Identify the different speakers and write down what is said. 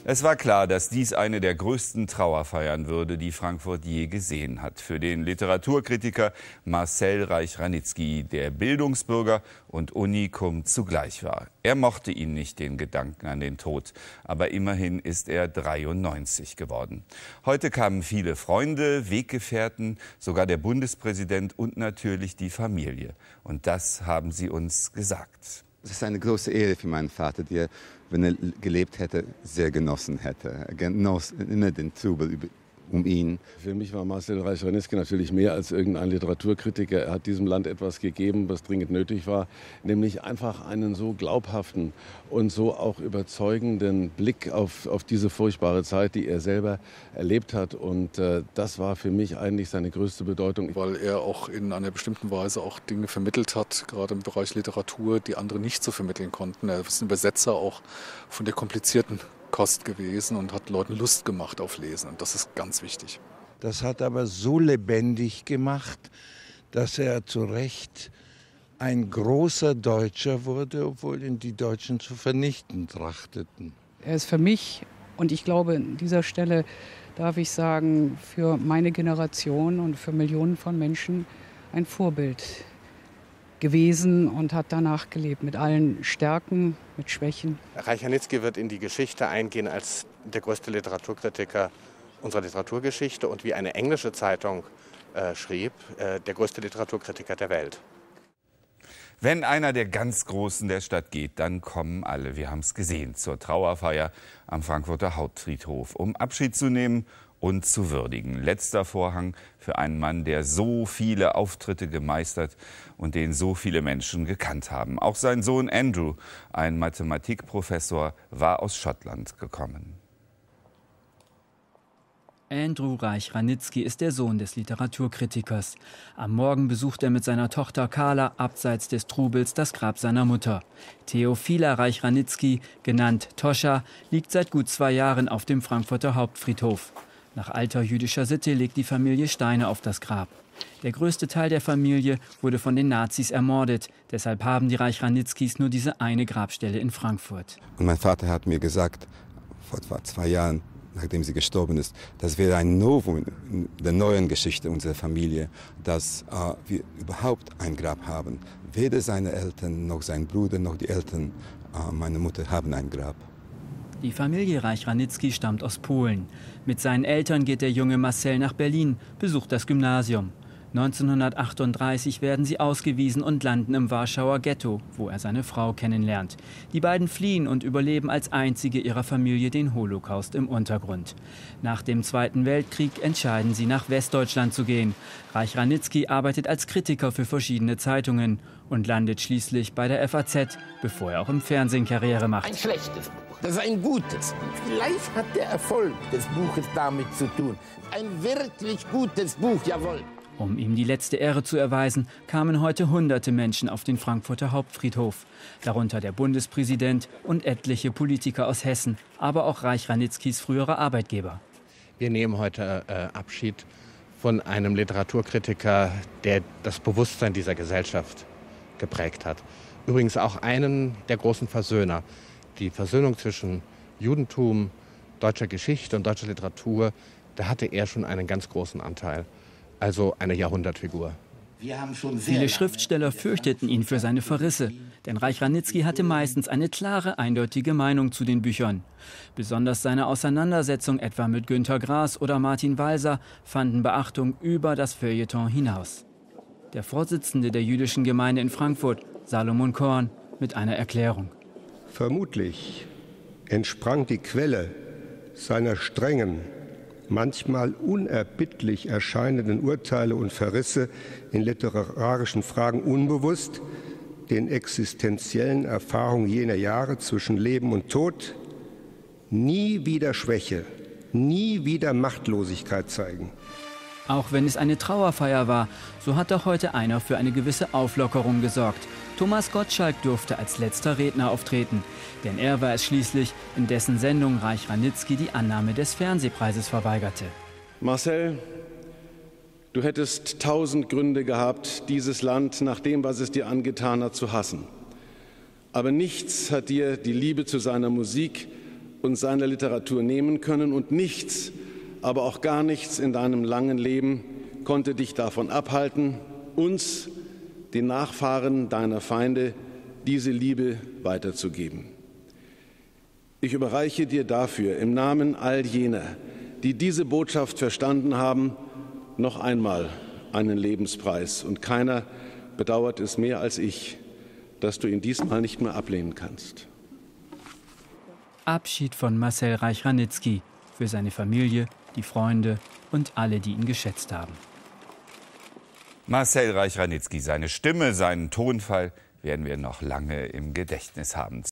Speaker 1: Es war klar, dass dies eine der größten Trauerfeiern würde, die Frankfurt je gesehen hat. Für den Literaturkritiker Marcel Reich-Ranitzky, der Bildungsbürger und Unikum zugleich war. Er mochte ihn nicht, den Gedanken an den Tod. Aber immerhin ist er 93 geworden. Heute kamen viele Freunde, Weggefährten, sogar der Bundespräsident und natürlich die Familie. Und das haben sie uns gesagt.
Speaker 2: Es ist eine große Ehre für meinen Vater, die er, wenn er gelebt hätte, sehr genossen hätte. Er genoss immer den Trubel um ihn.
Speaker 3: Für mich war Marcel Reich-Ranitzky natürlich mehr als irgendein Literaturkritiker. Er hat diesem Land etwas gegeben, was dringend nötig war, nämlich einfach einen so glaubhaften und so auch überzeugenden Blick auf diese furchtbare Zeit, die er selber erlebt hat. Und das war für mich eigentlich seine größte Bedeutung.
Speaker 4: Weil er auch in einer bestimmten Weise auch Dinge vermittelt hat, gerade im Bereich Literatur, die andere nicht so vermitteln konnten. Er ist ein Übersetzer auch von der komplizierten Kost gewesen und hat Leuten Lust gemacht auf Lesen. Und das ist ganz wichtig.
Speaker 5: Das hat aber so lebendig gemacht, dass er zu Recht ein großer Deutscher wurde, obwohl ihn die Deutschen zu vernichten trachteten.
Speaker 6: Er ist für mich, und ich glaube, an dieser Stelle darf ich sagen, für meine Generation und für Millionen von Menschen ein Vorbild gewesen und hat danach gelebt, mit allen Stärken, mit Schwächen.
Speaker 7: Reich-Ranitzky wird in die Geschichte eingehen als der größte Literaturkritiker unserer Literaturgeschichte und wie eine englische Zeitung schrieb, der größte Literaturkritiker der Welt.
Speaker 1: Wenn einer der ganz Großen der Stadt geht, dann kommen alle, wir haben es gesehen, zur Trauerfeier am Frankfurter Hauptfriedhof, um Abschied zu nehmen und zu würdigen. Letzter Vorhang für einen Mann, der so viele Auftritte gemeistert und den so viele Menschen gekannt haben. Auch sein Sohn Andrew, ein Mathematikprofessor, war aus Schottland gekommen.
Speaker 8: Andrew Reich-Ranitzky ist der Sohn des Literaturkritikers. Am Morgen besucht er mit seiner Tochter Carla abseits des Trubels das Grab seiner Mutter. Theophila Reich-Ranitzky, genannt Toscha, liegt seit gut 2 Jahren auf dem Frankfurter Hauptfriedhof. Nach alter jüdischer Sitte legt die Familie Steine auf das Grab. Der größte Teil der Familie wurde von den Nazis ermordet. Deshalb haben die Reich-Ranitzkys nur diese eine Grabstelle in Frankfurt.
Speaker 2: Und mein Vater hat mir gesagt, vor etwa 2 Jahren, nachdem sie gestorben ist, das wäre ein Novum in der neuen Geschichte unserer Familie, dass wir überhaupt ein Grab haben. Weder seine Eltern, noch sein Bruder, noch die Eltern meiner Mutter haben ein Grab.
Speaker 8: Die Familie Reich-Ranitzky stammt aus Polen. Mit seinen Eltern geht der junge Marcel nach Berlin, besucht das Gymnasium. 1938 werden sie ausgewiesen und landen im Warschauer Ghetto, wo er seine Frau kennenlernt. Die beiden fliehen und überleben als einzige ihrer Familie den Holocaust im Untergrund. Nach dem Zweiten Weltkrieg entscheiden sie, nach Westdeutschland zu gehen. Reich-Ranitzky arbeitet als Kritiker für verschiedene Zeitungen und landet schließlich bei der FAZ, bevor er auch im Fernsehen Karriere macht.
Speaker 9: Ein schlechtes Buch, das ist ein gutes Buch. Vielleicht hat der Erfolg des Buches damit zu tun. Ein wirklich gutes Buch, jawohl.
Speaker 8: Um ihm die letzte Ehre zu erweisen, kamen heute hunderte Menschen auf den Frankfurter Hauptfriedhof. Darunter der Bundespräsident und etliche Politiker aus Hessen, aber auch Reich-Ranitzkys früherer Arbeitgeber.
Speaker 7: Wir nehmen heute Abschied von einem Literaturkritiker, der das Bewusstsein dieser Gesellschaft geprägt hat. Übrigens auch einen der großen Versöhner. Die Versöhnung zwischen Judentum, deutscher Geschichte und deutscher Literatur, da hatte er schon einen ganz großen Anteil. Also eine Jahrhundertfigur.
Speaker 8: Viele Schriftsteller fürchteten ihn für seine Verrisse, denn Reich-Ranitzky hatte meistens eine klare, eindeutige Meinung zu den Büchern. Besonders seine Auseinandersetzung etwa mit Günter Grass oder Martin Walser fanden Beachtung über das Feuilleton hinaus. Der Vorsitzende der jüdischen Gemeinde in Frankfurt, Salomon Korn, mit einer Erklärung.
Speaker 10: Vermutlich entsprang die Quelle seiner strengen, manchmal unerbittlich erscheinenden Urteile und Verrisse in literarischen Fragen unbewusst den existenziellen Erfahrungen jener Jahre zwischen Leben und Tod. Nie wieder Schwäche, nie wieder Machtlosigkeit zeigen.
Speaker 8: Auch wenn es eine Trauerfeier war, so hat doch heute einer für eine gewisse Auflockerung gesorgt. Thomas Gottschalk durfte als letzter Redner auftreten. Denn er war es schließlich, in dessen Sendung Reich-Ranitzky die Annahme des Fernsehpreises verweigerte.
Speaker 3: Marcel, du hättest 1000 Gründe gehabt, dieses Land nach dem, was es dir angetan hat, zu hassen. Aber nichts hat dir die Liebe zu seiner Musik und seiner Literatur nehmen können. Und nichts, aber auch gar nichts in deinem langen Leben konnte dich davon abhalten, uns, den Nachfahren deiner Feinde, diese Liebe weiterzugeben. Ich überreiche dir dafür im Namen all jener, die diese Botschaft verstanden haben, noch einmal einen Lebenspreis. Und keiner bedauert es mehr als ich, dass du ihn diesmal nicht mehr ablehnen kannst.
Speaker 8: Abschied von Marcel Reich-Ranitzky für seine Familie, die Freunde und alle, die ihn geschätzt haben.
Speaker 1: Marcel Reich-Ranitzky, seine Stimme, seinen Tonfall werden wir noch lange im Gedächtnis haben.